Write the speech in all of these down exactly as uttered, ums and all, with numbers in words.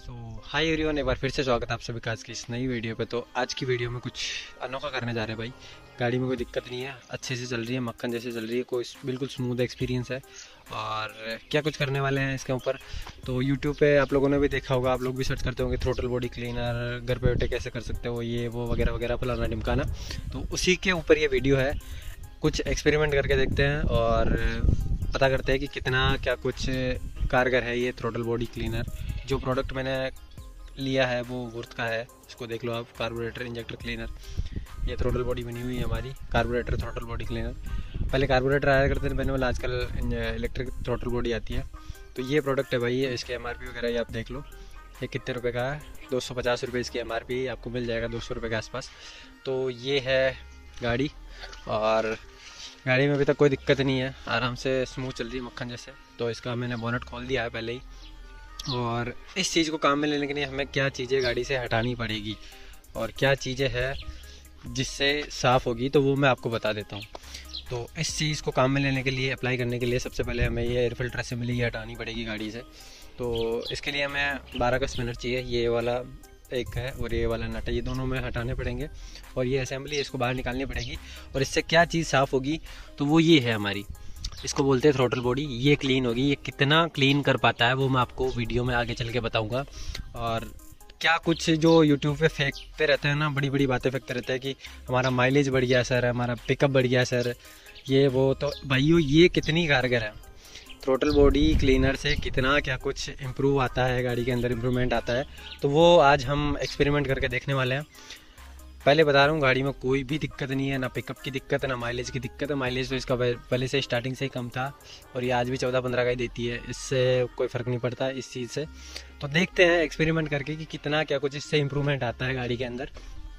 सो hi everyone, एक बार फिर से स्वागत है आप सभी का आज की इस नई वीडियो पे। तो आज की वीडियो में कुछ अनोखा करने जा रहे हैं भाई। गाड़ी में कोई दिक्कत नहीं है, अच्छे से चल रही है, मक्खन जैसे चल रही है, कोई बिल्कुल स्मूथ एक्सपीरियंस है। और क्या कुछ करने वाले हैं इसके ऊपर, तो यूट्यूब पे आप लोगों ने भी देखा होगा, आप लोग भी सर्च करते होंगे थ्रोटल बॉडी क्लीनर, घर पे बैठे कैसे कर सकते हो ये वो वगैरह वगैरह फलाना ढिमकाना। तो उसी के ऊपर ये वीडियो है। कुछ एक्सपेरिमेंट करके देखते हैं और पता करते हैं कि कितना क्या कुछ कारगर है ये थ्रोटल बॉडी क्लीनर। जो प्रोडक्ट मैंने लिया है वो वुर्थ का है, इसको देख लो आप, कार्बोरेटर इंजेक्टर क्लीनर। ये थ्रोटल बॉडी बनी हुई है हमारी, कार्बोरेटर थ्रोटल बॉडी क्लीनर। पहले कार्बोरेटर आया करते थे मैंने वाला, आजकल इलेक्ट्रिक थ्रोटल बॉडी आती है। तो ये प्रोडक्ट है भाई, इसके एम आर पी वगैरह ये आप देख लो, ये कितने रुपए का है। दो सौ पचास रुपये इसकी एम आर पी, आपको मिल जाएगा दो सौ रुपये के आसपास। तो ये है गाड़ी, और गाड़ी में अभी तक कोई दिक्कत नहीं है, आराम से स्मूथ चल रही है मक्खन जैसे। तो इसका मैंने बोनट खोल दिया है पहले ही। और इस चीज़ को काम में लेने के लिए हमें क्या चीज़ें गाड़ी से हटानी पड़ेगी और क्या चीज़ें हैं जिससे साफ़ होगी, तो वो मैं आपको बता देता हूँ। तो इस चीज़ को काम में लेने के लिए, अप्लाई करने के लिए, सबसे पहले हमें ये एयर फिल्टर असेंबली हटानी पड़ेगी गाड़ी से। तो इसके लिए हमें बारह का स्पिनर चाहिए, ये वाला एक है और ये वाला नट है, ये दोनों में हटाने पड़ेंगे। और ये असेंबली इसको बाहर निकालनी पड़ेगी। और इससे क्या चीज़ साफ़ होगी, तो वो ये है हमारी, इसको बोलते हैं थ्रोटल बॉडी। ये क्लीन होगी। ये कितना क्लीन कर पाता है वो मैं आपको वीडियो में आगे चल के बताऊंगा। और क्या कुछ जो यूट्यूब पे फेंकते रहते हैं ना, बड़ी बड़ी बातें फेंकते रहते हैं कि हमारा माइलेज बढ़ गया सर, हमारा पिकअप बढ़ गया सर, ये वो। तो भाइयों, ये कितनी कारगर है थ्रोटल बॉडी क्लीनर से, कितना क्या कुछ इम्प्रूव आता है गाड़ी के अंदर, इम्प्रूवमेंट आता है। तो वो आज हम एक्सपेरिमेंट करके देखने वाले हैं। पहले बता रहा हूँ, गाड़ी में कोई भी दिक्कत नहीं है, ना पिकअप की दिक्कत है, ना माइलेज की दिक्कत है। माइलेज तो इसका पहले से स्टार्टिंग से ही कम था और ये आज भी चौदह पंद्रह का ही देती है, इससे कोई फ़र्क नहीं पड़ता इस चीज़ से। तो देखते हैं एक्सपेरिमेंट करके कि कितना क्या कुछ इससे इम्प्रूवमेंट आता है गाड़ी के अंदर।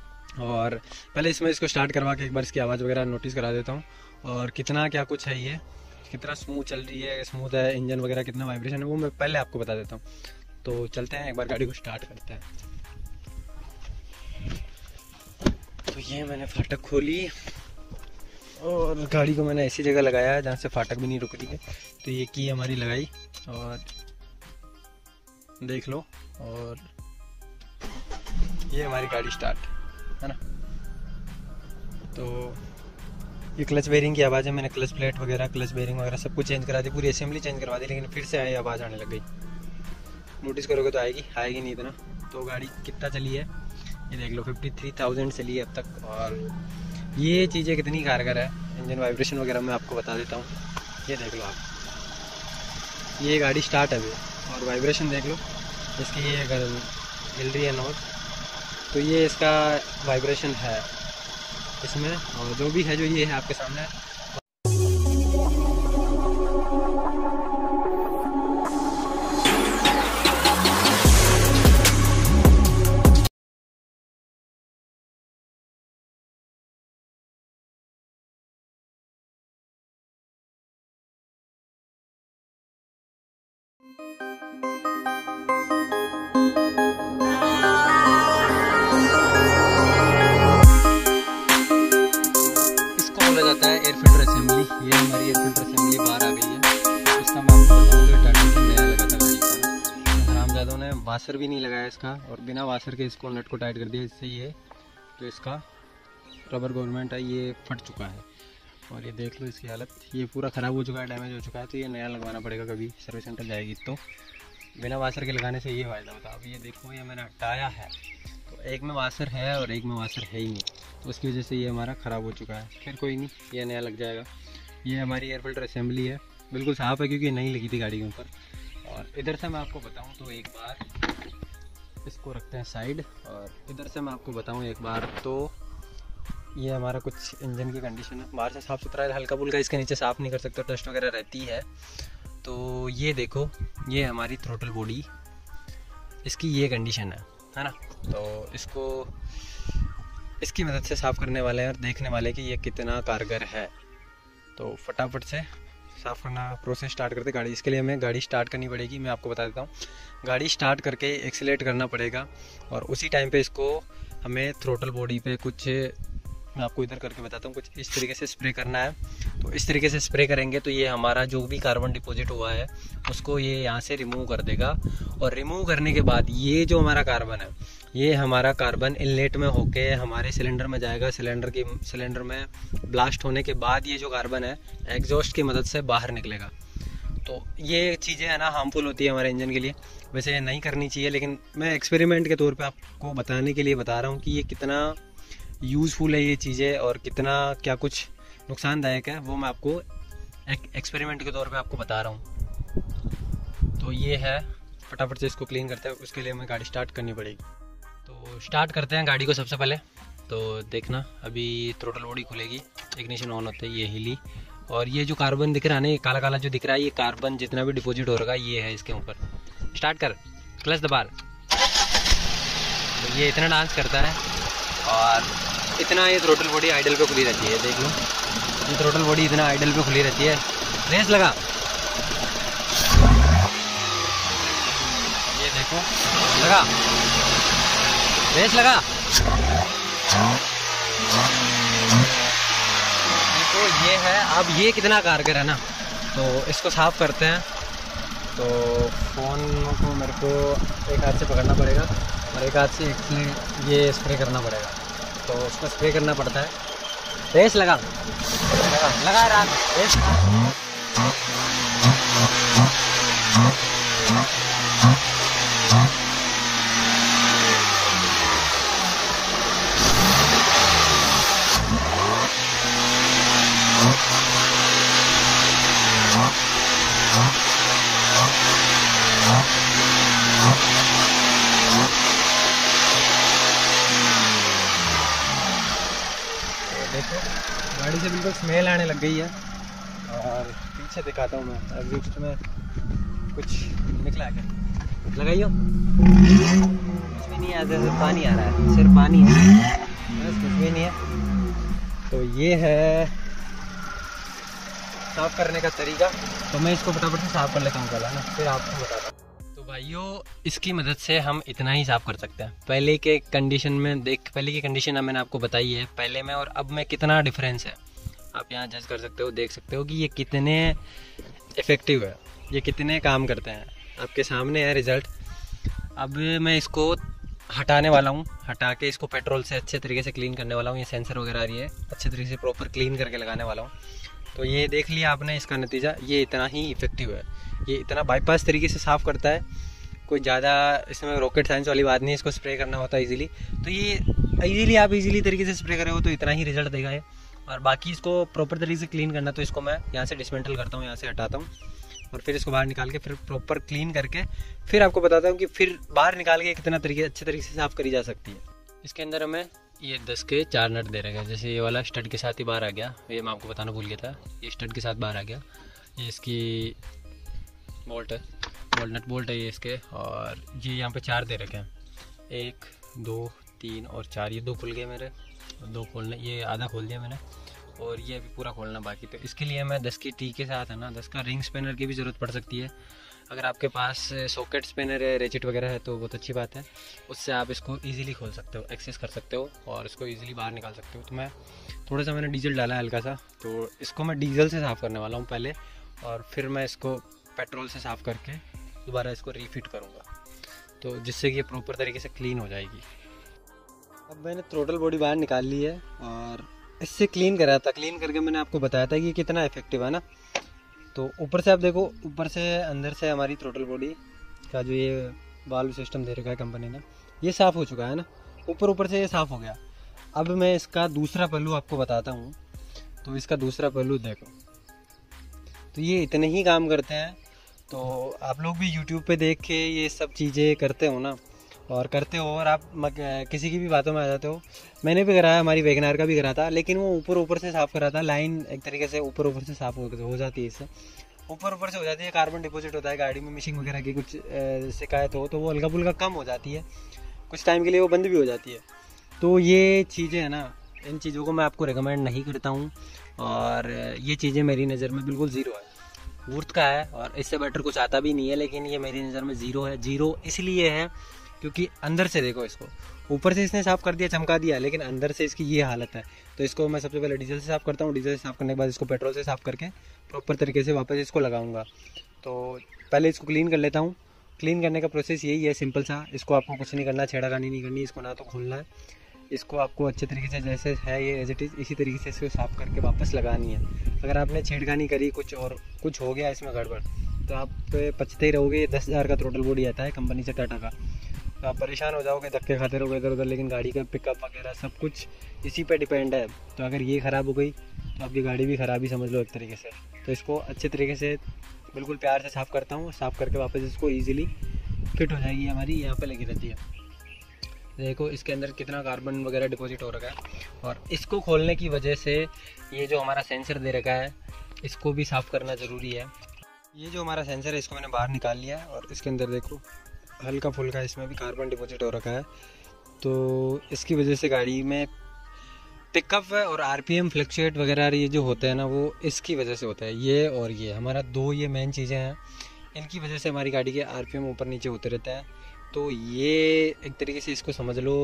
और पहले इसमें इसको स्टार्ट करवा के एक बार इसकी आवाज़ वगैरह नोटिस करा देता हूँ, और कितना क्या कुछ है, ये कितना स्मूथ चल रही है, स्मूथ है इंजन वगैरह, कितना वाइब्रेशन है, वो मैं पहले आपको बता देता हूँ। तो चलते हैं, एक बार गाड़ी को स्टार्ट करते हैं। तो ये मैंने फाटक खोली और गाड़ी को मैंने ऐसी जगह लगाया है जहाँ से फाटक भी नहीं रुक रही है। तो ये की हमारी लगाई और देख लो, और ये हमारी गाड़ी स्टार्ट है ना। तो ये क्लच बेरिंग की आवाज़ है। मैंने क्लच प्लेट वगैरह, क्लच बेरिंग वगैरह सब कुछ चेंज करा दी, पूरी असेंबली चेंज करवा दी, लेकिन फिर से आई आवाज़ आने लग गई। नोटिस करोगे तो आएगी, आएगी नहीं इतना। तो गाड़ी कितना चली है ये देख लो, फिफ्टी थ्री थाउजेंड चली है अब तक। और ये चीज़ें कितनी कारगर है, इंजन वाइब्रेशन वगैरह मैं आपको बता देता हूँ। ये देख लो आप, ये गाड़ी स्टार्ट है अभी, और वाइब्रेशन देख लो इसकी, ये अगर हिल रही है नोट, तो ये इसका वाइब्रेशन है इसमें। और जो भी है, जो ये है आपके सामने, जाता है एयर फिल्टर असेंबली। ये हमारी एयर फिल्टर असेंबली बाहर आ गई है। इसका मैं आपको बताऊँ तो टाइटन नया लगा था गाड़ी का, हरामजादों ने वाशर भी नहीं लगाया इसका, और बिना वाशर के इसको नट को टाइट कर दिया। इससे ये जो इसका रबर गवर्नमेंट है ये फट चुका है। और ये देख लो इसकी हालत, ये पूरा ख़राब हो चुका है, डैमेज हो चुका है। तो ये नया लगवाना पड़ेगा, कभी सर्विस सेंटर जाएगी तो। बिना वाशर के लगाने से ये फ़ायदा होता है। अब ये देखो, ये मैंने हटाया है, तो एक में वाशर है और एक में वाशर है ही नहीं, तो उसकी वजह से ये हमारा ख़राब हो चुका है। फिर कोई नहीं, ये नया लग जाएगा। ये हमारी एयर फिल्टर असेंबली है, बिल्कुल साफ़ है क्योंकि नई लगी थी गाड़ी के ऊपर। और इधर से मैं आपको बताऊं तो एक बार इसको रखते हैं साइड, और इधर से मैं आपको बताऊं एक बार तो ये हमारा कुछ इंजन की कंडीशन है। बाहर से साफ़ सुथरा है, हल्का फुल्का इसके नीचे साफ़ नहीं कर सकते, डस्ट वगैरह रहती है। तो ये देखो, ये हमारी थ्रोटल बॉडी, इसकी ये कंडीशन है है ना। तो इसको इसकी मदद से साफ़ करने वाले हैं और देखने वाले कि ये कितना कारगर है। तो फटाफट से साफ़ करना प्रोसेस स्टार्ट करते गाड़ी। इसके लिए हमें गाड़ी स्टार्ट करनी पड़ेगी, मैं आपको बता देता हूँ। गाड़ी स्टार्ट करके एक्सीलेट करना पड़ेगा, और उसी टाइम पे इसको हमें थ्रोटल बॉडी पे कुछ मैं आपको इधर करके बताता हूँ। कुछ इस तरीके से स्प्रे करना है। तो इस तरीके से स्प्रे करेंगे तो ये हमारा जो भी कार्बन डिपॉजिट हुआ है उसको ये यहाँ से रिमूव कर देगा। और रिमूव करने के बाद ये जो हमारा कार्बन है, ये हमारा कार्बन इनलेट में होके हमारे सिलेंडर में जाएगा। सिलेंडर की सिलेंडर में ब्लास्ट होने के बाद ये जो कार्बन है एग्जॉस्ट की मदद से बाहर निकलेगा। तो ये चीज़ें है ना हार्मफुल होती है हमारे इंजन के लिए, वैसे ये नहीं करनी चाहिए, लेकिन मैं एक्सपेरिमेंट के तौर पे आपको बताने के लिए बता रहा हूँ कि ये कितना यूज़फुल है ये चीज़ें और कितना क्या कुछ नुकसानदायक है, वो मैं आपको एक एक्सपेरिमेंट के तौर पे आपको बता रहा हूँ। तो ये है, फटाफट से इसको क्लीन करते हैं। उसके लिए हमें गाड़ी स्टार्ट करनी पड़ेगी। तो स्टार्ट करते हैं गाड़ी को सबसे पहले। तो देखना अभी थ्रोटल बॉडी खुलेगी, इग्निशन ऑन होते ही ये हिली, और ये जो कार्बन दिख रहा है ना, ये काला काला जो दिख रहा है, ये कार्बन जितना भी डिपॉजिट हो रहा है ये है इसके ऊपर। स्टार्ट कर, क्लच दबा। तो ये इतना डांस करता है और इतना ये थ्रोटल बॉडी आइडल पे खुली रहती है। देख लो, ये थ्रोटल बॉडी इतना आइडल पे खुली रहती है। रेस लगा, ये देखो लगा, रेस लगा। तो ये है, अब ये कितना कारगर है ना। तो इसको साफ़ करते हैं। तो फ़ोन को मेरे को एक हाथ से पकड़ना पड़ेगा और एक हाथ से एक्चुअली ये स्प्रे करना पड़ेगा। तो उसको स्प्रे करना पड़ता है। रेस लगा लगा लगा रात रेस। देखो गाड़ी से बिल्कुल स्मेल आने लग गई है। और पीछे दिखाता हूँ मैं, एग्जॉस्ट में कुछ निकला है क्या, लगाइयो। कुछ भी नहीं है, सिर्फ पानी आ रहा है, सिर्फ पानी है, बस कुछ भी नहीं है। तो ये है साफ़ करने का तरीका। तो मैं इसको फटाफट से साफ़ कर लेता हूँ पहले ना, फिर आपको बताता हूँ। तो भाइयों, इसकी मदद से हम इतना ही साफ़ कर सकते हैं। पहले के कंडीशन में देख, पहले की कंडीशन मैंने आपको बताई है, पहले में और अब में कितना डिफरेंस है आप यहाँ जज कर सकते हो, देख सकते हो कि ये कितने इफ़ेक्टिव है, ये कितने काम करते हैं। आपके सामने है रिज़ल्ट। अब मैं इसको हटाने वाला हूँ, हटा के इसको पेट्रोल से अच्छे तरीके से क्लीन करने वाला हूँ। ये सेंसर वगैरह आ रही है, अच्छे तरीके से प्रॉपर क्लीन करके लगाने वाला हूँ। तो ये देख लिया आपने इसका नतीजा, ये इतना ही इफ़ेक्टिव है, ये इतना बाईपास तरीके से साफ़ करता है। कोई ज़्यादा इसमें रॉकेट साइंस वाली बात नहीं है, इसको स्प्रे करना होता है इजीली। तो ये इजीली आप इजीली तरीके से स्प्रे करे हो तो इतना ही रिजल्ट देगा ये। और बाकी इसको प्रॉपर तरीके से क्लीन करना, तो इसको मैं यहाँ से डिसमेंटल करता हूँ, यहाँ से हटाता हूँ और फिर इसको बाहर निकाल के फिर प्रॉपर क्लीन करके फिर आपको बताता हूँ कि फिर बाहर निकाल के कितना तरीके अच्छे तरीके से साफ़ करी जा सकती है। इसके अंदर हमें ये दस के चार नट दे रखे हैं। जैसे ये वाला स्टड के साथ ही बाहर आ गया, ये मैं आपको बताना भूल गया था, ये स्टड के साथ बाहर आ गया। ये इसकी बोल्ट है, बोल्ट नट बोल्ट है ये इसके। और ये यहाँ पे चार दे रखे हैं, एक दो तीन और चार। ये दो खुल गए मेरे, दो खोलने, ये आधा खोल दिया मैंने और ये अभी पूरा खोलना बाकी। तो इसके लिए मैं दस की टी के साथ है ना, दस का रिंग स्पिनर की भी ज़रूरत पड़ सकती है। अगर आपके पास सॉकेट स्पिनर है, रेचिट वगैरह है तो बहुत अच्छी बात है, उससे आप इसको इजीली खोल सकते हो, एक्सेस कर सकते हो और इसको इजीली बाहर निकाल सकते हो। तो मैं थोड़ा सा मैंने डीजल डाला है हल्का सा, तो इसको मैं डीजल से साफ़ करने वाला हूँ पहले, और फिर मैं इसको पेट्रोल से साफ़ करके दोबारा इसको रीफिट करूँगा, तो जिससे कि ये प्रॉपर तरीके से क्लीन हो जाएगी। अब मैंने थ्रोटल बॉडी बाहर निकाल ली है और इससे क्लीन करा था। क्लीन करके मैंने आपको बताया था कि कितना इफेक्टिव है ना। तो ऊपर से आप देखो, ऊपर से अंदर से हमारी थ्रोटल बॉडी का जो ये वाल्व सिस्टम दे रखा है कंपनी ने, ये साफ़ हो चुका है ना, ऊपर ऊपर से ये साफ़ हो गया। अब मैं इसका दूसरा पहलू आपको बताता हूँ। तो इसका दूसरा पहलू देखो, तो ये इतने ही काम करते हैं। तो आप लोग भी यूट्यूब पे देख के ये सब चीज़ें करते हो ना, और करते हो और आप किसी की भी बातों में आ जाते हो। मैंने भी कराया, हमारी वैगनार का भी करा था, लेकिन वो ऊपर ऊपर से साफ़ करा था। लाइन एक तरीके से ऊपर ऊपर से साफ़ हो जाती है, इससे ऊपर ऊपर से हो जाती है। कार्बन डिपॉजिट होता है गाड़ी में, मिशिंग वगैरह की कुछ शिकायत हो तो वो हल्का फुल्का कम हो जाती है, कुछ टाइम के लिए वो बंद भी हो जाती है। तो ये चीज़ें है ना, इन चीज़ों को मैं आपको रिकमेंड नहीं करता हूँ, और ये चीज़ें मेरी नज़र में बिल्कुल ज़ीरो है। वुर्थ का है और इससे बेटर कुछ आता भी नहीं है, लेकिन ये मेरी नज़र में ज़ीरो है। ज़ीरो इसलिए है क्योंकि अंदर से देखो इसको, ऊपर से इसने साफ़ कर दिया, चमका दिया, लेकिन अंदर से इसकी ये हालत है। तो इसको मैं सबसे पहले डीजल से साफ़ करता हूँ। डीजल से साफ़ करने के बाद इसको पेट्रोल से साफ़ करके प्रॉपर तरीके से वापस इसको लगाऊंगा। तो पहले इसको क्लीन कर लेता हूँ। क्लीन करने का प्रोसेस यही है, सिंपल सा। इसको आपको कुछ नहीं करना, छेड़खानी नहीं करनी, इसको ना तो खोलना है। इसको आपको अच्छे तरीके से जैसे है ये एज इट इज़ इसी तरीके से इसको साफ़ करके वापस लगानी है। अगर आपने छेड़खानी करी, कुछ और कुछ हो गया इसमें गड़बड़, तो आप पछते ही रहोगे। ये दस हज़ार का थ्रोटल बॉडी आता है कंपनी से, टाटा का। तो आप परेशान हो जाओगे, धक्के खाते रहोगे इधर उधर। लेकिन गाड़ी का पिकअप वगैरह सब कुछ इसी पे डिपेंड है। तो अगर ये ख़राब हो गई तो आपकी गाड़ी भी ख़राब ही समझ लो एक तरीके से। तो इसको अच्छे तरीके से बिल्कुल प्यार से साफ़ करता हूँ। साफ़ करके वापस इसको ईजिली फिट हो जाएगी, हमारी यहाँ पे लगी रहती है। देखो इसके अंदर कितना कार्बन वगैरह डिपॉजिट हो रखा है। और इसको खोलने की वजह से ये जो हमारा सेंसर दे रखा है, इसको भी साफ़ करना ज़रूरी है। ये जो हमारा सेंसर है, इसको मैंने बाहर निकाल लिया है। और इसके अंदर देखो हल्का फुल्का इसमें भी कार्बन डिपॉजिट हो रखा है। तो इसकी वजह से गाड़ी में पिकअप और आरपीएम फ्लक्चुएट वगैरह ये जो होता है ना, वो इसकी वजह से होता है। ये और ये हमारा दो ये मेन चीज़ें हैं, इनकी वजह से हमारी गाड़ी के आरपीएम ऊपर नीचे होते रहते हैं। तो ये एक तरीके से इसको समझ लो,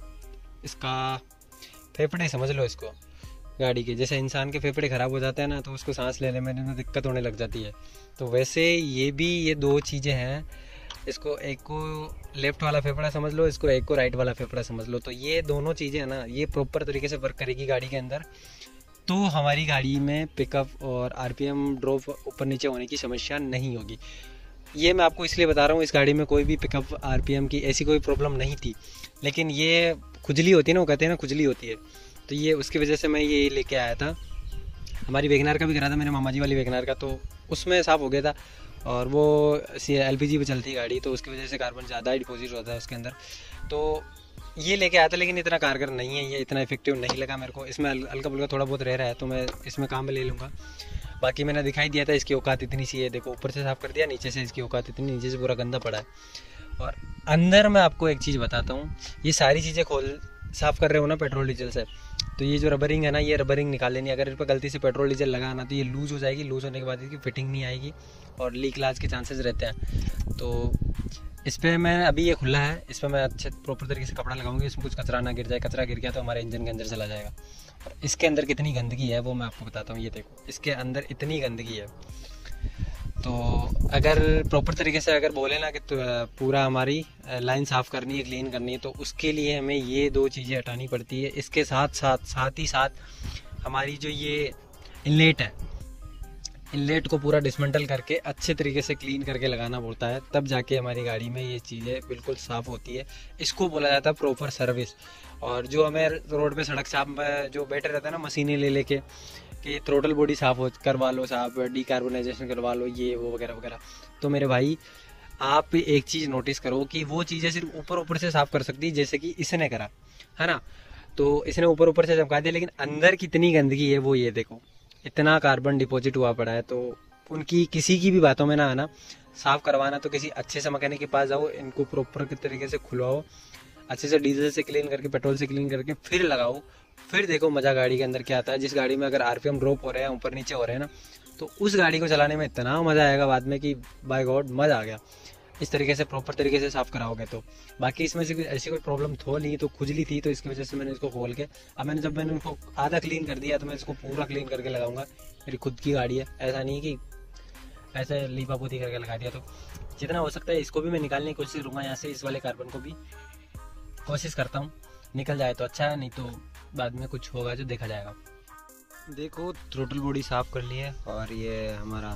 इसका फेफड़े समझ लो इसको गाड़ी के। जैसे इंसान के फेफड़े ख़राब हो जाते हैं ना, तो उसको सांस लेने में तो दिक्कत होने लग जाती है। तो वैसे ये भी ये दो चीज़ें हैं। इसको एक को लेफ़्ट वाला फेफड़ा समझ लो, इसको एक को राइट वाला फेफड़ा समझ लो। तो ये दोनों चीज़ें हैं ना, ये प्रॉपर तरीके से वर्क करेगी गाड़ी के अंदर, तो हमारी गाड़ी में पिकअप और आरपीएम ड्रॉप ऊपर नीचे होने की समस्या नहीं होगी। ये मैं आपको इसलिए बता रहा हूँ, इस गाड़ी में कोई भी पिकअप आरपीएम की ऐसी कोई प्रॉब्लम नहीं थी। लेकिन ये खुजली होती है ना, वो कहते हैं ना खुजली होती है, तो ये उसकी वजह से मैं ये लेके आया था। हमारी वेगनार का भी करा था, मेरे मामा जी वाली वेगनार का, तो उसमें साफ़ हो गया था। और वो एलपीजी पे चलती है गाड़ी, तो उसकी वजह से कार्बन ज़्यादा ही डिपॉजिट होता है उसके अंदर। तो ये लेके आया था, लेकिन इतना कारगर नहीं है, ये इतना इफेक्टिव नहीं लगा मेरे को। इसमें हल्का फुल्का थोड़ा बहुत रह रहा है, तो मैं इसमें काम में ले लूँगा। बाकी मैंने दिखाई दिया था इसकी औकात इतनी सी है। देखो ऊपर से साफ़ कर दिया, नीचे से इसकी औकात इतनी, नीचे से पूरा गंदा पड़ा है। और अंदर मैं आपको एक चीज़ बताता हूँ, ये सारी चीज़ें खोल साफ़ कर रहे हो ना पेट्रोल डीजल से, तो ये जो रबरिंग है ना, ये रबरिंग निकाल लेनी। अगर इस पर गलती से पेट्रोल डीजल लगा ना, तो ये लूज़ हो जाएगी। लूज़ होने के बाद इसकी फिटिंग नहीं आएगी और लीक लाज के चांसेस रहते हैं। तो इस पर मैं अभी ये खुला है, इस पर मैं अच्छे प्रॉपर तरीके से कपड़ा लगाऊंगी, इसमें कुछ कचरा ना गिर जाए। कचरा गिर गया तो हमारे इंजन के अंदर चला जाएगा। और इसके अंदर कितनी गंदगी है वो मैं आपको बताता हूँ। ये देखो इसके अंदर इतनी गंदगी है। तो अगर प्रॉपर तरीके से अगर बोले ना कि तो पूरा हमारी लाइन साफ़ करनी है, क्लीन करनी है, तो उसके लिए हमें ये दो चीज़ें हटानी पड़ती है। इसके साथ साथ साथ ही साथ हमारी जो ये इनलेट है, इनलेट को पूरा डिसमेंटल करके अच्छे तरीके से क्लीन करके लगाना पड़ता है, तब जाके हमारी गाड़ी में ये चीज़ें बिल्कुल साफ़ होती है। इसको बोला जाता है प्रॉपर सर्विस। और जो हमें रोड पे सड़क साफ जो बैठे रहते हैं ना मशीनें ले लेके कि थ्रोटल बॉडी साफ़ हो करवा लो साहब, डीकार्बोनाइजेशन करवा लो, ये वो वगैरह वगैरह, तो मेरे भाई आप एक चीज़ नोटिस करो कि वो चीज़ें सिर्फ ऊपर ऊपर से साफ़ कर सकती है, जैसे कि इसने करा है ना। तो इसने ऊपर ऊपर से चमका दिया, लेकिन अंदर कितनी गंदगी है वो ये देखो, इतना कार्बन डिपॉजिट हुआ पड़ा है। तो उनकी किसी की भी बातों में ना आना, साफ़ करवाना तो किसी अच्छे से मैकेनिक के पास जाओ, इनको प्रॉपर तरीके से खुलवाओ, अच्छे से डीजल से क्लीन करके, पेट्रोल से क्लीन करके फिर लगाओ। फिर देखो मज़ा गाड़ी के अंदर क्या आता है। जिस गाड़ी में अगर आरपीएम ड्रॉप हो रहे हैं, ऊपर नीचे हो रहे हैं ना, तो उस गाड़ी को चलाने में इतना मज़ा आएगा बाद में कि बाय गॉड मज़ा आ गया। इस तरीके से प्रॉपर तरीके से साफ़ कराओगे तो। बाकी इसमें से ऐसी कोई प्रॉब्लम थो नहीं, तो खुजली थी, तो इसकी वजह से मैंने इसको खोल के, अब मैंने जब मैंने उनको आधा क्लीन कर दिया, तो मैं इसको पूरा क्लीन करके लगाऊंगा। मेरी खुद की गाड़ी है, ऐसा नहीं कि ऐसे लीपा पोती करके लगा दिया। तो जितना हो सकता है इसको भी मैं निकालने की कोशिश करूँगा यहाँ से, इस वाले कार्बन को भी कोशिश करता हूँ, निकल जाए तो अच्छा है, नहीं तो बाद में कुछ होगा जो देखा जाएगा। देखो थ्रोटल बॉडी साफ़ कर ली है, और ये हमारा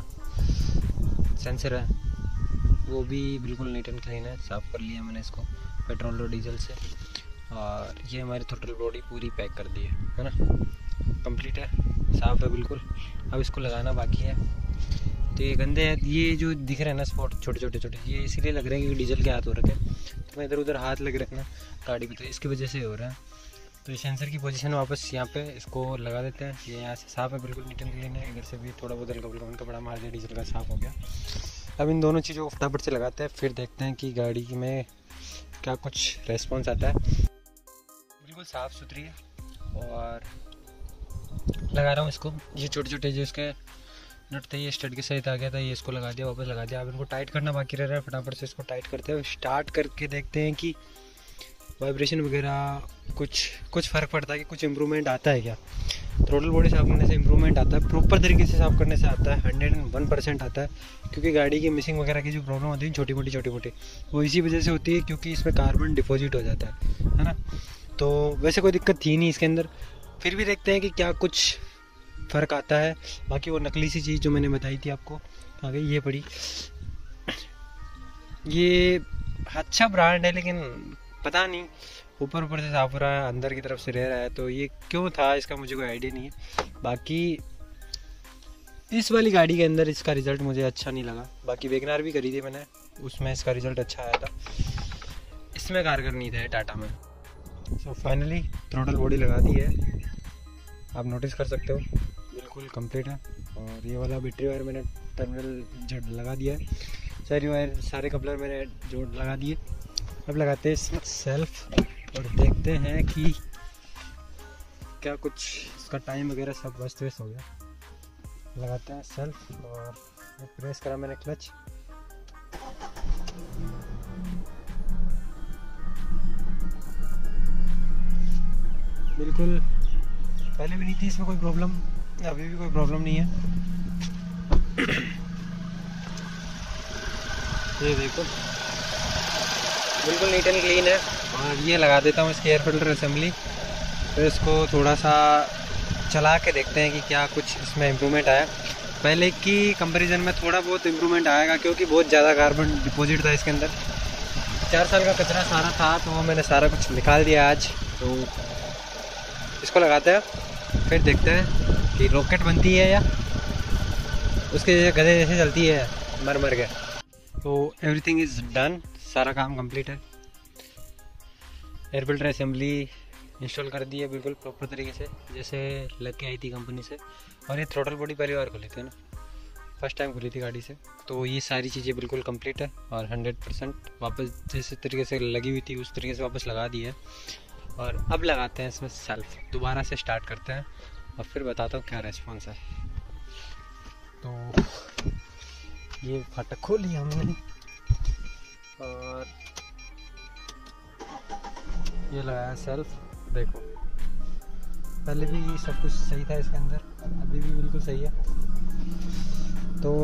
सेंसर है वो भी बिल्कुल नीट एंड क्लीन है, साफ़ कर लिया मैंने इसको पेट्रोल और डीजल से। और ये हमारी थ्रोटल बॉडी पूरी पैक कर दी है है ना, कंप्लीट है, साफ़ है बिल्कुल। अब इसको लगाना बाकी है। तो ये गंदे हैं, ये जो दिख रहे हैं ना स्पॉट छोटे छोटे छोटे, ये इसीलिए लग रहे हैं क्योंकि डीजल के हाथ हो रखे हैं। तो मैं इधर उधर हाथ लग रहे हैं ना गाड़ी पे, तो इसकी वजह से हो रहा है। तो ये सेंसर की पोजीशन वापस यहाँ पे इसको लगा देते हैं। ये यहाँ से साफ़ है बिल्कुल, नीट एंड क्लीन है। इधर से भी थोड़ा बहुत हल्का फुल्का उनका बड़ा मार दिया, डीजल का साफ़ हो गया। अब इन दोनों चीज़ों को फटाफट से लगाते हैं, फिर देखते हैं कि गाड़ी में क्या कुछ रेस्पॉन्स आता है। बिल्कुल साफ़ सुथरी है और लगा रहा हूँ इसको। ये छोटे छोटे जो इसके नट थे, ये स्टड के सहित आ गया था, ये इसको लगा दिया, वापस लगा दिया। अब इनको टाइट करना बाकी रह रहा है, फटाफट से इसको टाइट करते हैं, स्टार्ट करके देखते हैं कि वाइब्रेशन वगैरह कुछ कुछ फ़र्क पड़ता है कि कुछ इम्प्रूवमेंट आता है क्या। थ्रोटल बॉडी साफ़ करने से इम्प्रूवमेंट आता है, प्रॉपर तरीके से साफ़ करने से आता है, हंड्रेड एंड वन परसेंट आता है। क्योंकि गाड़ी की मिसिंग वगैरह की जो प्रॉब्लम होती है छोटी मोटी छोटी मोटी वो इसी वजह से होती है, क्योंकि इसमें कार्बन डिपॉजिट हो जाता है है ना। तो वैसे कोई दिक्कत थी नहीं इसके अंदर, फिर भी देखते हैं कि क्या कुछ फ़र्क आता है। बाकी वो नकली सी चीज़ जो मैंने बताई थी आपको आ गई, ये पड़ी। ये अच्छा ब्रांड है लेकिन पता नहीं ऊपर ऊपर से साफ हो रहा है, अंदर की तरफ से रह रहा है, तो ये क्यों था इसका मुझे कोई आइडिया नहीं है। बाकी इस वाली गाड़ी के अंदर इसका रिज़ल्ट मुझे अच्छा नहीं लगा। बाकी वेगनार भी करी थी मैंने, उसमें इसका रिज़ल्ट अच्छा आया था, इसमें कारगर नहीं था टाटा में। सो फाइनली थ्रोटल बॉडी लगा दी है, आप नोटिस कर सकते हो बिल्कुल कंप्लीट है। और ये वाला बैटरी वायर मैंने टर्मिनल जोड़ लगा दिया है, सारी वायर सारे कपलर मैंने जोड़ लगा दिए। अब लगाते हैं इसमें सेल्फ और देखते हैं कि क्या कुछ इसका टाइम वगैरह सब वस्त व्यस्त हो गया। लगाते हैं सेल्फ और प्रेस करा मैंने क्लच। बिल्कुल पहले भी नहीं थी इसमें कोई प्रॉब्लम, अभी भी कोई प्रॉब्लम नहीं है। ये देखो बिल्कुल नीट एंड क्लीन है। और ये लगा देता हूँ इसकी एयर फिल्टर असेंबली, फिर इसको थोड़ा सा चला के देखते हैं कि क्या कुछ इसमें इम्प्रूवमेंट आया। पहले की कंपैरिजन में थोड़ा बहुत इम्प्रूवमेंट आएगा, क्योंकि बहुत ज़्यादा कार्बन डिपॉजिट था इसके अंदर। चार साल का कचरा सारा था तो मैंने सारा कुछ निकाल दिया आज। तो इसको लगाते हैं, फिर देखते हैं कि रॉकेट बनती है या उसके जैसे गधे जैसे चलती है मर मर के। तो एवरीथिंग इज़ डन, सारा काम कंप्लीट है। एयर फिल्टर असेंबली इंस्टॉल कर दी है बिल्कुल प्रॉपर तरीके से जैसे लग के आई थी कंपनी से। और ये थ्रोटल बॉडी पहली बार खुली थी ना, फर्स्ट टाइम खुली थी गाड़ी से। तो ये सारी चीज़ें बिल्कुल कंप्लीट है और हंड्रेड परसेंट वापस जैसे तरीके से लगी हुई थी उस तरीके से वापस लगा दी है। और अब लगाते हैं इसमें सेल्फ, दोबारा से स्टार्ट करते हैं और फिर बताता हूँ क्या रेस्पॉन्स है। तो ये फाटक खोल लिया हमने और ये लगाया सेल्फ। देखो पहले भी सब कुछ सही था इसके अंदर, अभी भी बिल्कुल सही है। तो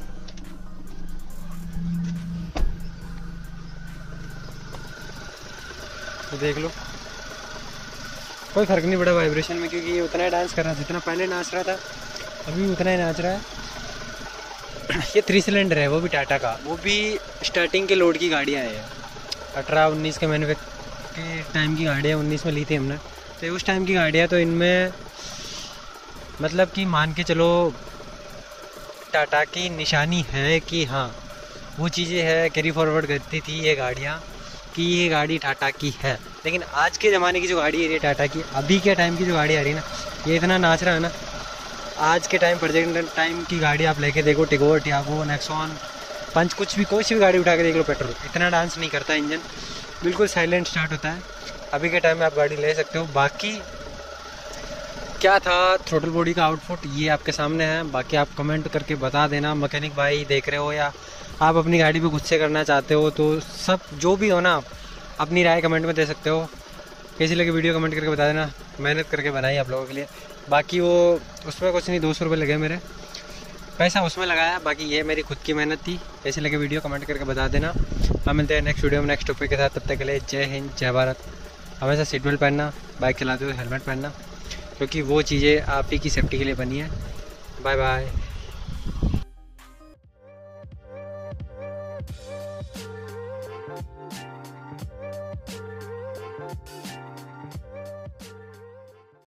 तो देख लो कोई फ़र्क नहीं पड़ा वाइब्रेशन में, क्योंकि ये उतना ही डांस कर रहा था जितना पहले नाच रहा था, अभी उतना ही नाच रहा है। ये थ्री सिलेंडर है, वो भी टाटा का, वो भी स्टार्टिंग के लोड की गाड़ियाँ हैं। अठारह उन्नीस के मैन्युफैक्चर के टाइम की गाड़ियाँ उन्नीस में ली थी हमने, तो उस टाइम की गाड़ियाँ तो इनमें मतलब कि मान के चलो टाटा की निशानी है कि हाँ वो चीज़ें है, कैरी फॉरवर्ड करती थी ये गाड़ियाँ कि ये गाड़ी टाटा की है। लेकिन आज के ज़माने की जो गाड़ी है ये टाटा की, अभी के टाइम की जो गाड़ी आ रही है ना, ये इतना नाच रहा है ना। आज के टाइम प्रेजेंट टाइम की गाड़ी आप लेके देखो, टिगोर, टियागो, नेक्सॉन, पंच, कुछ भी कोई सी भी गाड़ी उठा के देख लो, पेट्रोल इतना डांस नहीं करता, इंजन बिल्कुल साइलेंट स्टार्ट होता है। अभी के टाइम में आप गाड़ी ले सकते हो। बाकी क्या था थ्रोटल बॉडी का आउटपुट ये आपके सामने है। बाकी आप कमेंट करके बता देना, मैकेनिक भाई देख रहे हो या आप अपनी गाड़ी पे गुस्से करना चाहते हो, तो सब जो भी हो ना आप अपनी राय कमेंट में दे सकते हो। कैसी लगी वीडियो कमेंट करके बता देना, मेहनत करके बनाई आप लोगों के लिए। बाकी वो उसमें कुछ नहीं, दो सौ रुपये लगे मेरे, पैसा उसमें लगाया, बाकी ये मेरी खुद की मेहनत थी। कैसी लगी वीडियो कमेंट करके बता देना। हम मिलते हैं नेक्स्ट वीडियो में नेक्स्ट टॉपिक के साथ। तब तक के लिए जय हिंद, जय भारत। हमेशा सीट बेल्ट पहनना, बाइक चलाते हुए हेलमेट पहनना, क्योंकि वो चीज़ें आप ही की सेफ्टी के लिए बनी है। Bye bye.